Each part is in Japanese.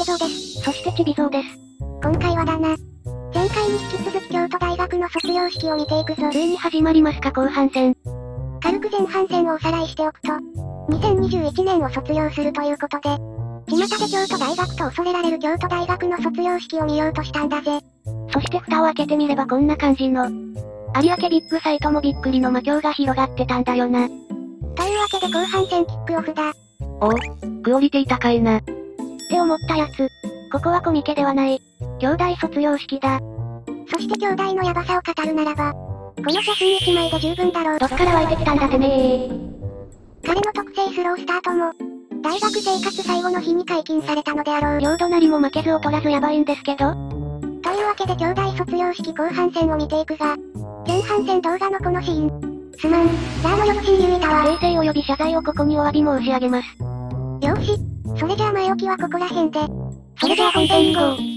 蔵です。 そしてちびぞうです。 今回はだな。前回に引き続き京都大学の卒業式を見ていくぞ。 ついに始まりますか後半戦。 軽く前半戦をおさらいしておくと、2021年を卒業するということで、巷で京都大学と恐れられる京都大学の卒業式を見ようとしたんだぜ。 そして蓋を開けてみればこんな感じの、有明ビッグサイトもびっくりの魔境が広がってたんだよな。 というわけで後半戦キックオフだ。 おお、クオリティ高いな。って思ったやつ。ここはコミケではない。兄弟卒業式だ。 そして兄弟のヤバさを語るならば、この写真1枚で十分だろう。 どっから湧いてきたんだてねー。 彼の特製スロースタートも、大学生活最後の日に解禁されたのであろう。 領土なりも負けず劣らずやばいんですけど。 というわけで兄弟卒業式後半戦を見ていくが、前半戦動画のこのシーン。すまん、ラーの翌親友いたわ。 訂正及び謝罪をここにお詫び申し上げます。 よーし、それじゃあ前置きはここら辺で。 それじゃあ本編行こう。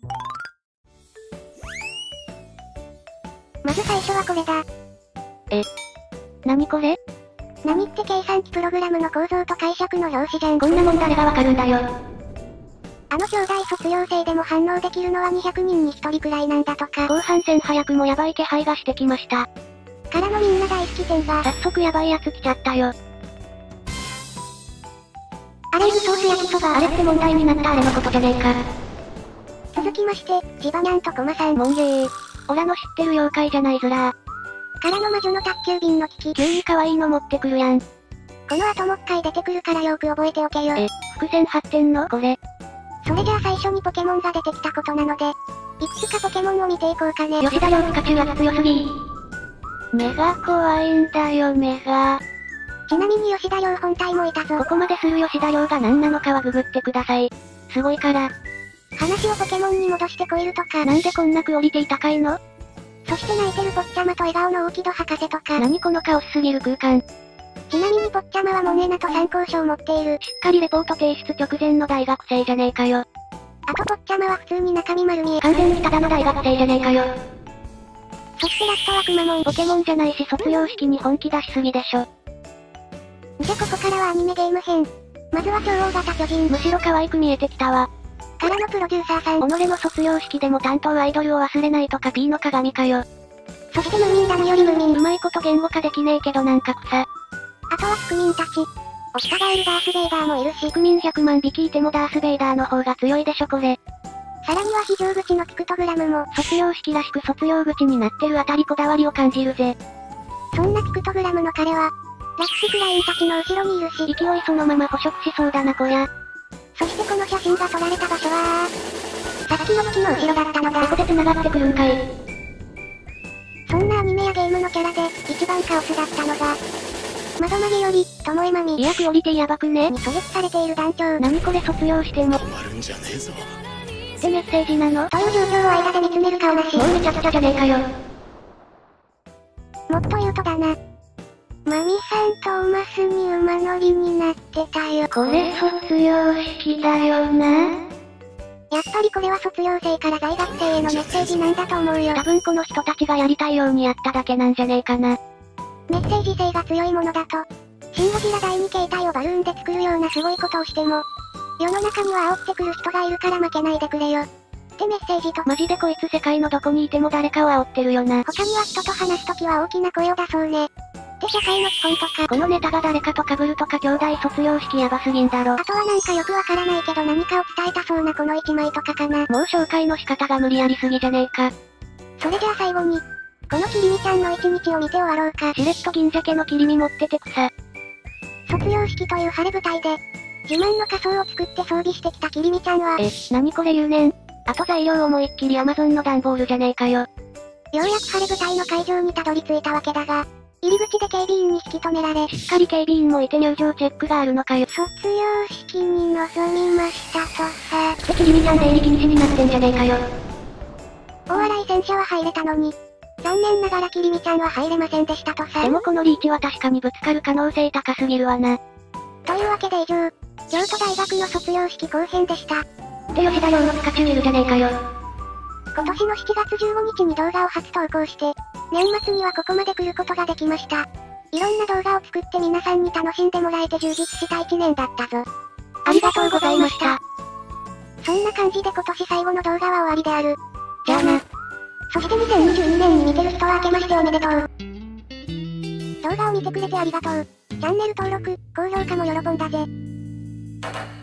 まず最初はこれだ。 何これ？ 何って計算機プログラムの構造と解釈の表紙じゃん。 こんなもん誰がわかるんだよ。 あの兄弟卒業生でも反応できるのは200人に1人くらいなんだとか。 後半戦早くもヤバい気配がしてきました。 からのみんな大好き点が。 早速ヤバいやつ来ちゃったよ。 アレイグソース焼きそば。 あれって問題になったあれのことじゃねえか。 続きまして、ジバニャンとコマさん。 もんげー。オラの知ってる妖怪じゃないずらー。 からの魔女の宅急便の危機。 急に可愛いの持ってくるやん。 この後もっかい出てくるからよーく覚えておけよ。 伏線張ってんのこれ。 それじゃあ最初にポケモンが出てきたことなので、いくつかポケモンを見ていこうかね。 吉田洋ピカチュウは強すぎー。目が怖いんだよ目が。 ちなみに吉田洋本体もいたぞ。 ここまでする吉田洋が何なのかはググってください。すごいから。 話をポケモンに戻してこいるとか。 なんでこんなクオリティ高いの？ そして泣いてるポッチャマと笑顔の大木戸博士とか。 何このカオスすぎる空間。 ちなみにポッチャマはモンエナと参考書を持っている。 しっかりレポート提出直前の大学生じゃねえかよ。 あとポッチャマは普通に中身丸見え。 完全にただの大学生じゃねえかよ。 そしてラストはくまモン。 ポケモンじゃないし卒業式に本気出しすぎでしょ。 でここからはアニメゲーム編。まずは超大型巨人。 むしろ可愛く見えてきたわ。 からのプロデューサーさん。 己の卒業式でも担当アイドルを忘れないとか P の鏡かよ。 そしてムーミンダムよりムーミン。 うまいこと言語化できねえけどなんか草。 あとはピクミンたち。お下がえるダースベイダーもいるし。 ピクミン100万匹いてもダースベイダーの方が強いでしょこれ。 さらには非常口のピクトグラムも。 卒業式らしく卒業口になってるあたりこだわりを感じるぜ。 そんなピクトグラムの彼は、ラクスクラインたちの後ろにいるし。 勢いそのまま捕食しそうだなこや。 そしてこの写真が撮られた場所は、さっきの時の後ろだったのだ。 ここで繋がってくるんかい。 そんなアニメやゲームのキャラで、一番カオスだったのが、窓マギより、ともえまみ。 いやクオリティやばくね？ に狙撃されている団長。 何これ卒業しても。 困るんじゃねえぞ。 ってメッセージなの？ という状況を間で見つめる顔なし。 もうめちゃくちゃじゃねえかよ。 もっと言うとだな。マミさんとおマスに馬乗りになってたよ。 これ卒業式だよな。 やっぱりこれは卒業生から在学生へのメッセージなんだと思うよ。 多分この人たちがやりたいようにやっただけなんじゃねえかな。 メッセージ性が強いものだと、シン・ゴジラ第2形態をバルーンで作るようなすごいことをしても、世の中には煽ってくる人がいるから負けないでくれよ。ってメッセージと。 マジでこいつ世界のどこにいても誰かを煽ってるよな。 他には人と話すときは大きな声を出そうね。って社会の基本とか。 このネタが誰かと被るとか兄弟卒業式やばすぎんだろ。 あとはなんかよくわからないけど何かを伝えたそうなこの1枚とかかな。 もう紹介の仕方が無理やりすぎじゃねえか。 それじゃあ最後に、このキリミちゃんの一日を見て終わろうか。 しれっと銀鮭の切り身持ってて草。 卒業式という晴れ舞台で、自慢の仮装を作って装備してきたキリミちゃんは、 何これ言うねん。あと材料思いっきりアマゾンの段ボールじゃねえかよ。 ようやく晴れ舞台の会場にたどり着いたわけだが、入り口で警備員に引き止められ、 しっかり警備員もいて入場チェックがあるのかよ。 卒業式に臨みましたとさ。 ってキリミちゃん出入り禁止になってんじゃねえかよ。 大洗戦車は入れたのに、残念ながらキリミちゃんは入れませんでしたとさ。 でもこのリーチは確かにぶつかる可能性高すぎるわな。 というわけで以上、京都大学の卒業式後編でした。 って吉田洋のピカチュウいるじゃねえかよ。 今年の7月15日に動画を初投稿して、年末にはここまで来ることができました。いろんな動画を作って皆さんに楽しんでもらえて充実した1年だったぞ。 ありがとうございました。 そんな感じで今年最後の動画は終わりである。 じゃあな。 そして2022年に見てる人は明けましておめでとう。動画を見てくれてありがとう。チャンネル登録、高評価も喜んだぜ。